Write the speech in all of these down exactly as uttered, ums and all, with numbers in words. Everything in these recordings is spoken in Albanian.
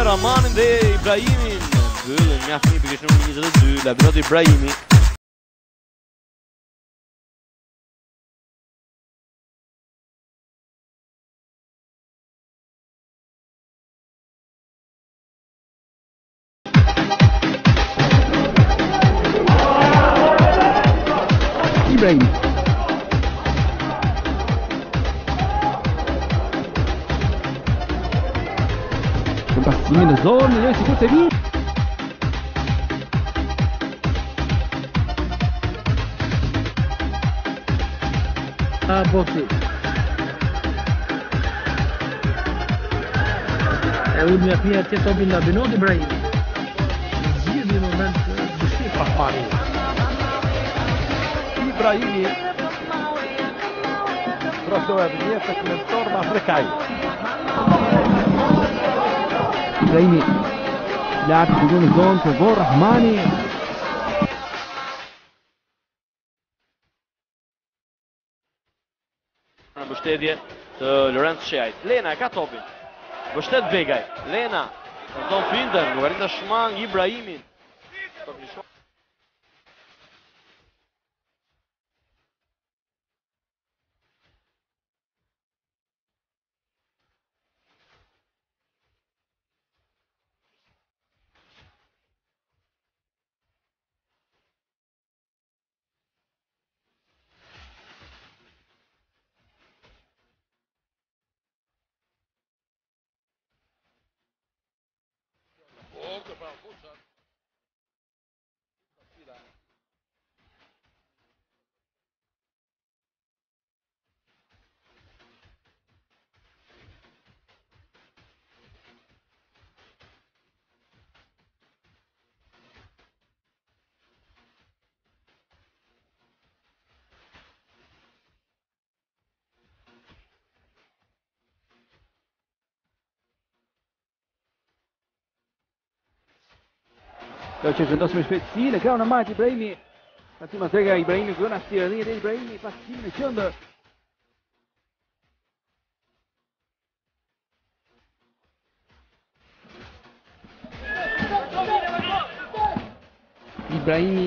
Ramanin dhe Ibrahimin. Mbyllën mjaft mirë pikërisht numri njëzet e dy, Labinot Ibrahimi. Ibrahimi. Passimi në zonë, jo sikur të mirë. A boksi. E unë mja pia të topin Labinot Ibrahimi. Gjithë në moment dështi pa pari. Ibrahimi trofeo e vjetë të mentor ma frekaj. Ibrahimi lartë të në zonë të vorë Rahmani. Në mbështetje të Lorenz Sheajt. Lena e ka topin. Mbështet Begaj. Lena në zonë fintën, nuk arrin të shmang Ibrahimin. Kjo që vendosë me shpejtësi, në krau në majtë Ibrahimi. Ka si mas rega Ibrahimi kërën ashtirë dhe dhe Ibrahimi pas qimë në qëndër. Ibrahimi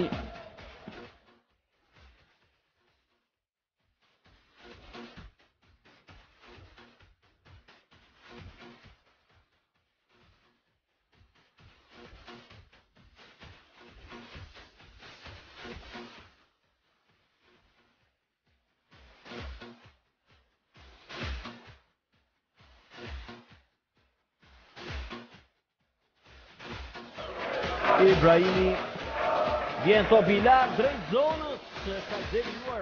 Ibrahimi vjen topi i lartë drejt zonës, ka devijuar.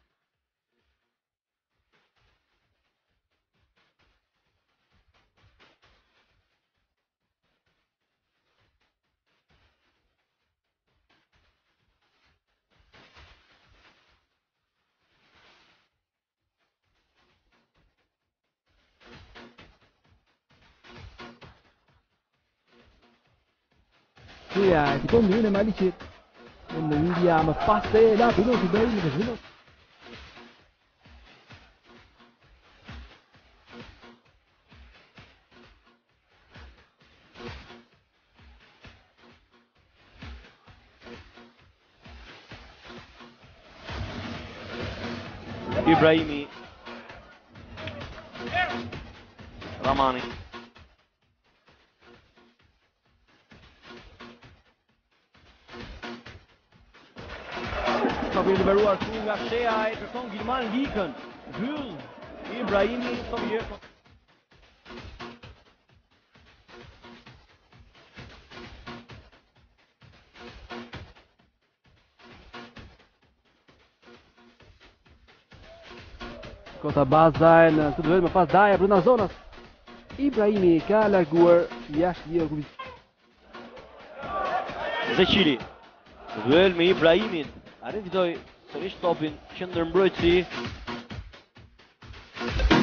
Kja e të komë në Malicit. Në India më pas të e Labinot Ibrahimi dhe zhvillot. Ibrahimi. Ramani. Ka për liberuar shumë nga Shea, e kërkon Gilman Likën. Hyll Ibrahimi, të vjetë. Kota bazaj në të duhet më pas daja brenda zonës. Ibrahimi ka larguar jashtë një kubit. Zeqiri. Duel me Ibrahimin. Arrin fitoj sërish topin qendër mbrojtësi.